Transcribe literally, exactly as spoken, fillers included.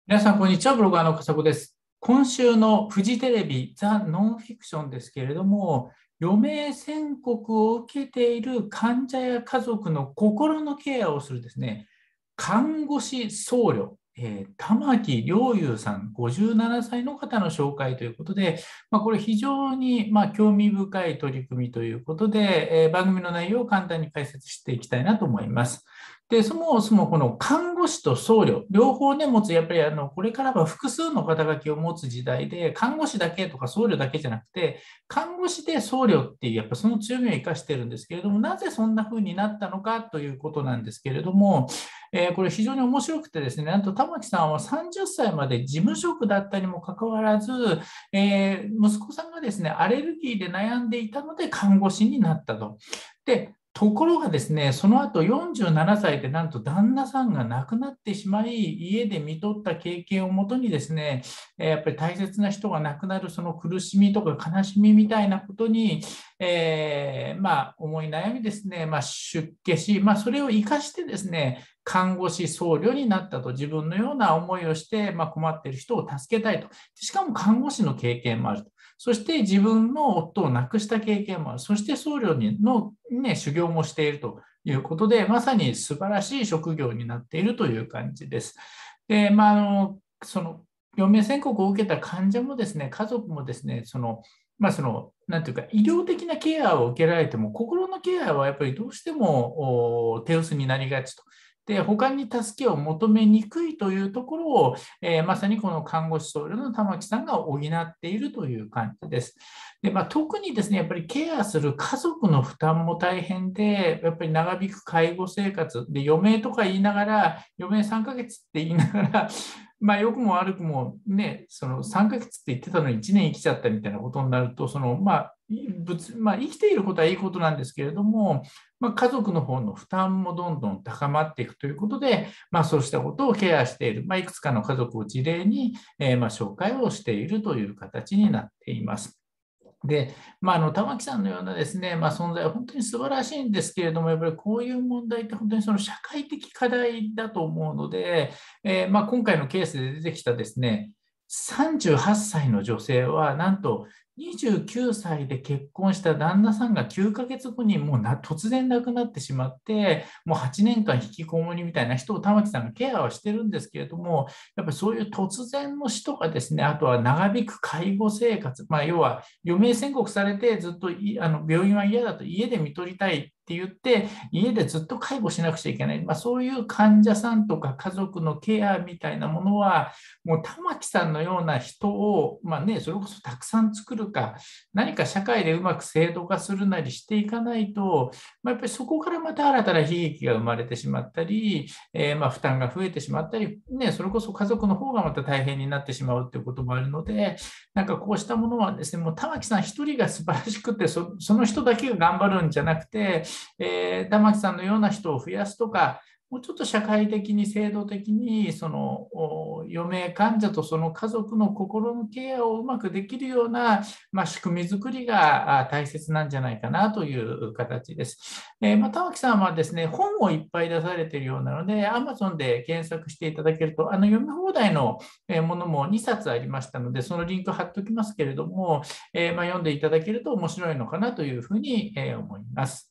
皆さん、こんにちは。ブロガーの笠子です。今週のフジテレビザ・ノンフィクションですけれども、余命宣告を受けている患者や家族の心のケアをするですね、看護師僧侶、えー玉木良優さん、ごじゅうななさいの方の紹介ということで、まあ、これ非常にまあ興味深い取り組みということで、えー番組の内容を簡単に解説していきたいなと思います。で、そもそもこの看護師と僧侶、両方ね、持つ、やっぱりあの、これからは複数の肩書きを持つ時代で、看護師だけとか僧侶だけじゃなくて、看護師で僧侶っていう、やっぱその強みを生かしてるんですけれども、なぜそんな風になったのかということなんですけれども、えーこれ非常に面白くてですね、なんと玉木さんはさんじゅっさいまで事務職だったにもかかわらず、えー息子さんがですね、アレルギーで悩んでいたので看護師になったと。で、ところがですね、その後よんじゅうななさいでなんと旦那さんが亡くなってしまい、家で見とった経験をもとにですね、えーやっぱり大切な人が亡くなるその苦しみとか悲しみみたいなことに、えーまあ、思い悩みですね、まあ、出家し、まあ、それを生かしてですね、看護師僧侶になったと、自分のような思いをして、まあ、困っている人を助けたいと。しかも看護師の経験もあると。そして自分の夫を亡くした経験もある。そして僧侶にの、ね、修行もしているということで、まさに素晴らしい職業になっているという感じです。で、まあ、あの、その、余命宣告を受けた患者もですね、家族もですね、その、まあ、その、なんていうか、医療的なケアを受けられても、心のケアはやっぱりどうしてもお手薄になりがちと。で、他に助けを求めにくいというところを、えーまさにこの看護師僧侶の玉木さんが補っているという感じです。で、まあ、特にですね、やっぱりケアする家族の負担も大変で、やっぱり長引く介護生活で、余命とか言いながら、余命さんかげつって言いながら、まあ、良くも悪くもね、そのさんかげつって言ってたのにいちねん生きちゃったみたいなことになると、そのまあ、物まあ、生きていることはいいことなんですけれども、まあ、家族の方の負担もどんどん高まっていくということで、まあ、そうしたことをケアしている、まあ、いくつかの家族を事例に、えーまあ紹介をしているという形になっています。で、まあ、あの玉木さんのようなですね、まあ、存在は本当に素晴らしいんですけれども、やっぱりこういう問題って本当にその社会的課題だと思うので、えーまあ、今回のケースで出てきたですね、さんじゅうはっさいの女性は、なんとにじゅうきゅうさいで結婚した旦那さんがきゅうかげつごにもうな突然亡くなってしまって、もうはちねんかん引きこもりみたいな人を玉木さんがケアはしてるんですけれども、やっぱりそういう突然の死とかですね、あとは長引く介護生活、まあ、要は余命宣告されてずっといあの病院は嫌だと家で看取りたいって言って、家でずっと介護しなくちゃいけない、まあ、そういう患者さんとか家族のケアみたいなものは、もう玉木さんのような人を、まあね、それこそたくさん作るか、何か社会でうまく制度化するなりしていかないと、まあ、やっぱりそこからまた新たな悲劇が生まれてしまったり、えーまあ負担が増えてしまったり、ね、それこそ家族の方がまた大変になってしまうということもあるので、なんかこうしたものはですね、もう玉木さん一人が素晴らしくてそ、その人だけが頑張るんじゃなくて、えー玉木さんのような人を増やすとか、もうちょっと社会的に制度的にその余命患者とその家族の心のケアをうまくできるような、まあ、仕組み作りが大切なんじゃないかなという形です。えーまあ、玉木さんはですね、本をいっぱい出されているようなので、Amazon で検索していただけると、あの読み放題のものもにさつありましたので、そのリンク貼っておきますけれども、えーまあ、読んでいただけると面白いのかなというふうに思います。